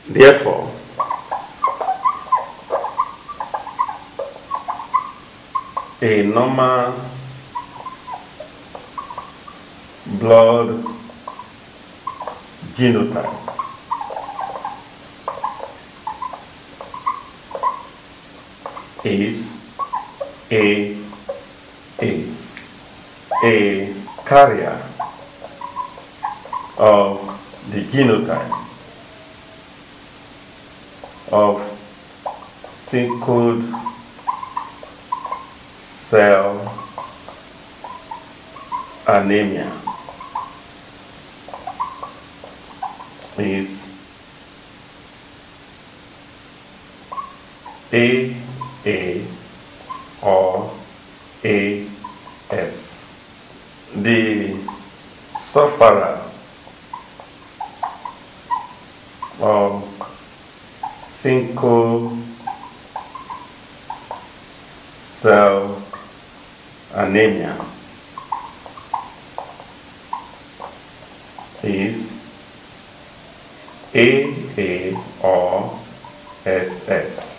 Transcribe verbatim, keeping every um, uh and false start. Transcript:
Therefore, a normal blood genotype is a a a carrier of the genotype of sickle cell anemia is A A or A S. The sufferer of sickle cell anemia is A A or S S.